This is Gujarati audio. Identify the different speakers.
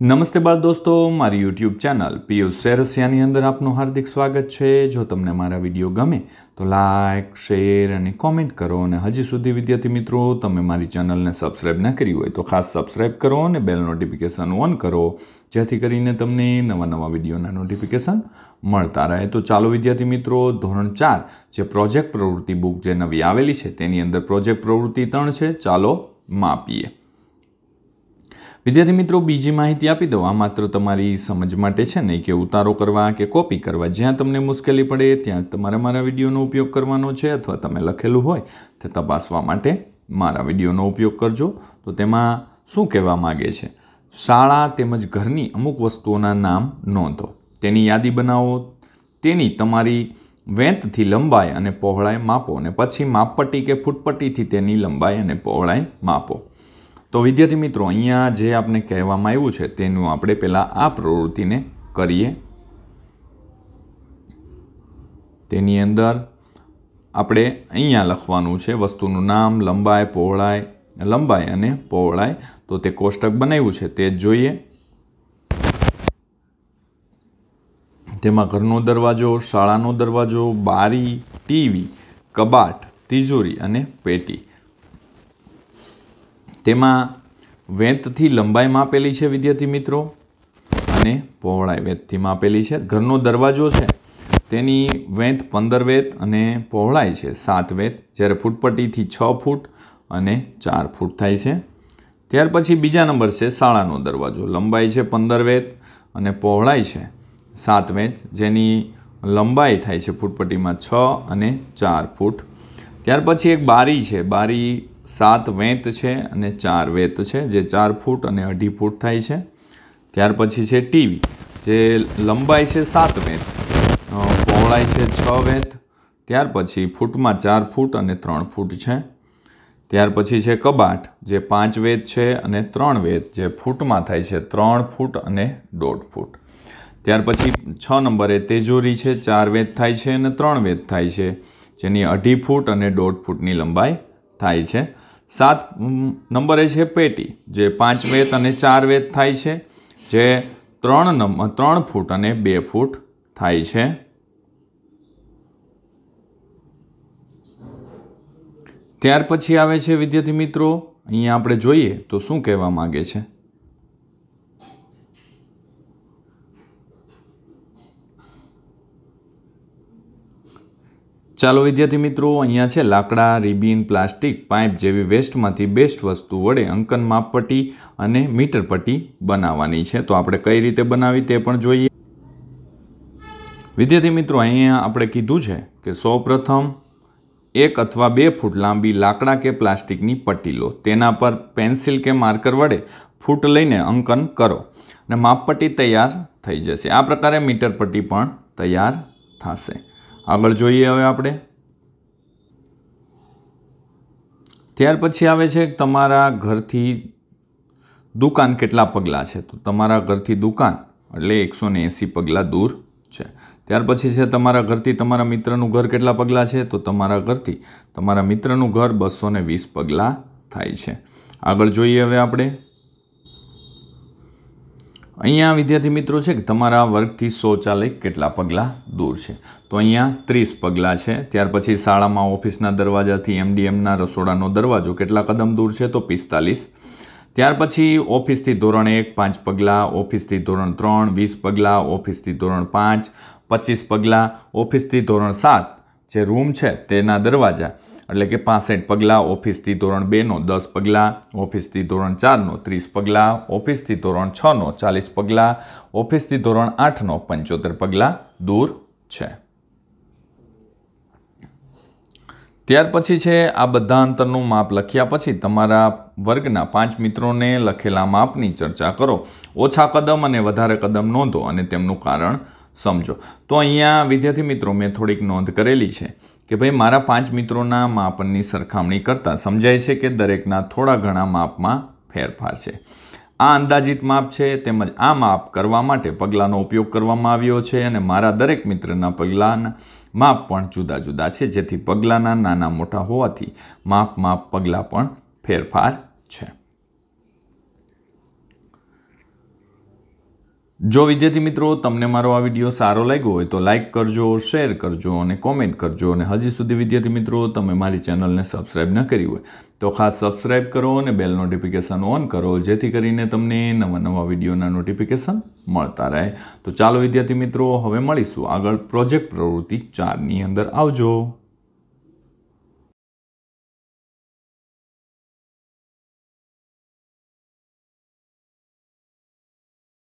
Speaker 1: નમસ્તે બાળ દોસ્તો, મારી યુટ્યુબ ચેનલ પિયુષ સેરસિયાની અંદર આપનું હાર્દિક સ્વાગત છે। જો તમને મારા વિડીયો ગમે તો લાઇક, શેર અને કોમેન્ટ કરો અને હજી સુધી વિદ્યાર્થી મિત્રો તમે મારી ચેનલને સબસ્ક્રાઈબ ન કરી હોય તો ખાસ સબસ્ક્રાઈબ કરો અને બેલ નોટિફિકેશન ઓન કરો જેથી કરીને તમને નવા વિડીયોના નોટિફિકેશન મળતા રહે। તો ચાલો વિદ્યાર્થી મિત્રો, ધોરણ 4 જે પ્રોજેક્ટ પ્રવૃત્તિ બુક જે નવી આવેલી છે તેની અંદર પ્રોજેક્ટ પ્રવૃત્તિ 3 છે। ચાલો માપીએ। વિદ્યાર્થી મિત્રો, બીજી માહિતી આપી દઉં, આ માત્ર તમારી સમજ માટે છે, નહીં કે ઉતારો કરવા કે કોપી કરવા। જ્યાં તમને મુશ્કેલી પડે ત્યાં તમારે મારા વિડીયોનો ઉપયોગ કરવાનો છે, અથવા તમે લખેલું હોય તે તપાસવા માટે મારા વિડીયોનો ઉપયોગ કરજો। તો તેમાં શું કહેવા માગે છે? શાળા તેમજ ઘરની અમુક વસ્તુઓના નામ નોંધો, તેની યાદી બનાવો, તેની તમારી વેંતથી લંબાઈ અને પહોળાઈ માપો અને પછી માપપટ્ટી કે ફૂટપટ્ટીથી તેની લંબાઈ અને પહોળાઈ માપો। તો વિદ્યાર્થી મિત્રો, અહીંયા જે આપણે કહેવામાં આવ્યું છે તેનું આપણે પહેલાં આ પ્રવૃત્તિને કરીએ। તેની અંદર આપણે અહીંયા લખવાનું છે વસ્તુનું નામ, લંબાઈ અને પહોળાઈ। તો તે કોષ્ટક બનાવ્યું છે તે જ જોઈએ। તેમાં ઘરનો દરવાજો, શાળાનો દરવાજો, બારી, ટીવી, કબાટ, તિજોરી અને પેટી, તેમાં વેંતથી લંબાઈ માપેલી છે વિદ્યાર્થી મિત્રો, અને પહોળાઈ વેંતથી માપેલી છે। ઘરનો દરવાજો છે તેની વેંત 15 વેંત અને પહોળાઈ છે 7 વેંત, જ્યારે ફૂટપટ્ટીથી 6 ફૂટ અને 4 ફૂટ થાય છે। ત્યાર પછી બીજા નંબર છે શાળાનો દરવાજો, લંબાઈ છે 15 વેંત અને પહોળાઈ છે 7 વેંત, જેની લંબાઈ થાય છે ફૂટપટ્ટીમાં 6 અને 4 ફૂટ। ત્યાર પછી એક બારી છે, બારી 7 વેંત છે અને 4 વેંત છે, જે 4 ફૂટ અને 2.5 ફૂટ થાય છે। ત્યાર પછી છે ટીવી, જે લંબાઈ છે 7 વેંત, પહોળાઈ છે 6 વેંત, ત્યાર પછી ફૂટમાં 4 ફૂટ અને 3 ફૂટ છે। ત્યાર પછી છે કબાટ, જે 5 વેંત છે અને 3 વેંત, જે ફૂટમાં થાય છે 3 ફૂટ અને 1.5 ફૂટ। ત્યાર પછી 6 નંબરે તિજોરી છે, 4 વેંત થાય છે અને 3 વેંત થાય છે, જેની 2.5 ફૂટ અને 1.5 ફૂટની લંબાઈ થાય છે। 7 નંબરે છે પેટી, જે 5 વેંત અને 4 વેંત થાય છે, જે 3 ફૂટ અને 2 ફૂટ થાય છે। ત્યાર પછી આવે છે વિદ્યાર્થી મિત્રો, અહીંયા આપણે જોઈએ તો શું કહેવા માંગે છે? ચાલો વિદ્યાર્થી મિત્રો, અહીંયા છે લાકડા, રિબિન, પ્લાસ્ટિક, પાઇપ જેવી વેસ્ટમાંથી બેસ્ટ વસ્તુ વડે અંકન માપપટ્ટી અને મીટર પટ્ટી બનાવવાની છે। તો આપણે કઈ રીતે બનાવી તે પણ જોઈએ। વિદ્યાર્થી મિત્રો, અહીંયા આપણે કીધું છે કે સૌપ્રથમ 1 અથવા 2 ફૂટ લાંબી લાકડા કે પ્લાસ્ટિકની પટ્ટી લો, તેના પર પેન્સિલ કે માર્કર વડે ફૂટ લઈને અંકન કરો અને માપપટ્ટી તૈયાર થઈ જશે। આ પ્રકારે મીટર પટ્ટી પણ તૈયાર થશે। આગળ જોઈએ હવે આપણે। ત્યાર પછી આવે છે તમારા ઘરથી દુકાન કેટલા પગલાં છે? તો તમારા ઘરથી દુકાન એટલે 180 પગલાં દૂર છે। ત્યાર પછી છે તમારા ઘરથી તમારા મિત્રનું ઘર કેટલા પગલાં છે? તો તમારા ઘરથી તમારા મિત્રનું ઘર 220 પગલાં થાય છે। આગળ જોઈએ હવે આપણે। અહીંયા વિદ્યાર્થી મિત્રો છે કે તમારા વર્ગથી શૌચાલય કેટલા પગલાં દૂર છે? તો અહીંયા 30 પગલાં છે। ત્યાર પછી શાળામાં ઓફિસના દરવાજાથી MDMના રસોડાનો દરવાજો કેટલા કદમ દૂર છે? તો 45। ત્યાર પછી ઓફિસથી ધોરણ 1 5 પગલાં, ઓફિસથી ધોરણ 3 20 પગલાં, ઓફિસથી ધોરણ 5 25 પગલાં, ઓફિસથી ધોરણ 7 જે રૂમ છે તેના દરવાજા એટલે કે 65 પગલાં, ઓફિસથી ધોરણ 2નો 10 પગલાં, ઓફિસથી ધોરણ 4નો 30 પગલાં, ઓફિસથી ધોરણ 6નો 40 પગલાં, ઓફિસથી ધોરણ 8નો 75 પગલાં દૂર છે। ત્યાર પછી છે આ બધા અંતરનું માપ લખ્યા પછી તમારા વર્ગના 5 મિત્રોને લખેલા માપની ચર્ચા કરો, ઓછા કદમ અને વધારે કદમ નોંધો અને તેમનું કારણ સમજો। તો અહીંયા વિદ્યાર્થી મિત્રો મેં થોડીક નોંધ કરેલી છે કે ભાઈ મારા 5 મિત્રોના માપની સરખામણી કરતાં સમજાય છે કે દરેકના થોડા ઘણા માપમાં ફેરફાર છે। આ અંદાજિત માપ છે, તેમજ આ માપ કરવા માટે પગલાંનો ઉપયોગ કરવામાં આવ્યો છે અને મારા દરેક મિત્રના પગલાંના માપ પણ જુદા જુદા છે, જેથી પગલાંના નાના મોટા હોવાથી પગલાં પણ ફેરફાર છે। જો વિદ્યાર્થી મિત્રો તમને મારો આ વિડીયો સારો લાગ્યો હોય તો લાઇક કરજો, શેર કરજો અને કોમેન્ટ કરજો. અને હજી સુધી વિદ્યાર્થી મિત્રો તમે મારી ચેનલને સબસ્ક્રાઈબ ન કરી હોય તો ખાસ સબસ્ક્રાઈબ કરો અને બેલ નોટિફિકેશન ઓન કરો, જેથી કરીને તમને નવા વિડીયોના નોટિફિકેશન મળતા રહે. તો ચાલો વિદ્યાર્થી મિત્રો, હવે મળીશું આગળ પ્રોજેક્ટ પ્રવૃત્તિ 4ની અંદર. આવજો.